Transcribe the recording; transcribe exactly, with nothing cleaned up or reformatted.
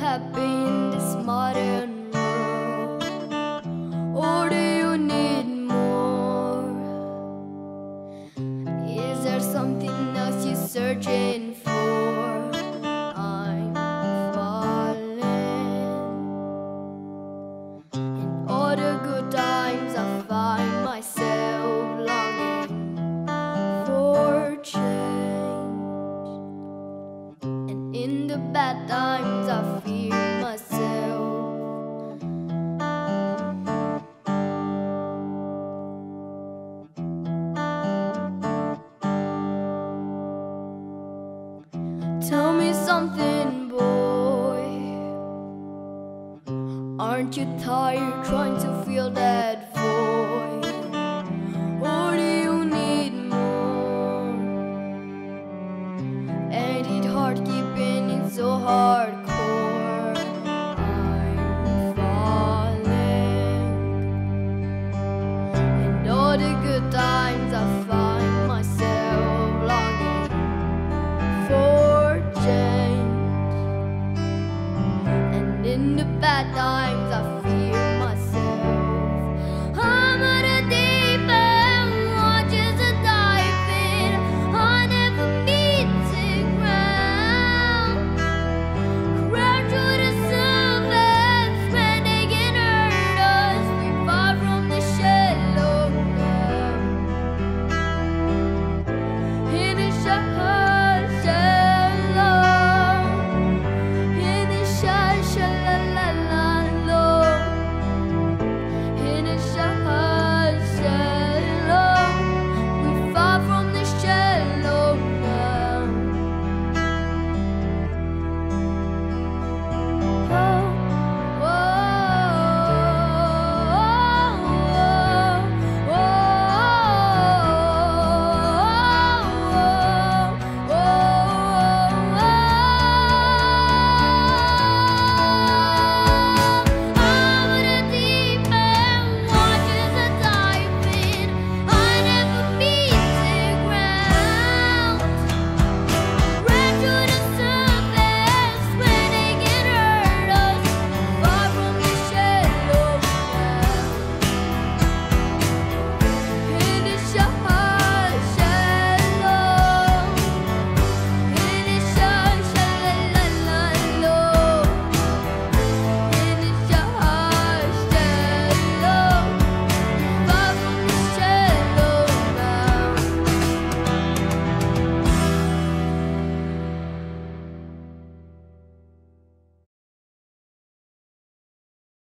happy in this modern world, or do you need more? Is there something else you're searching for? I'm falling. In all the good times I find myself longing for change, and in the bad times I fear myself. Tell me something, boy. Aren't you tired trying to fill that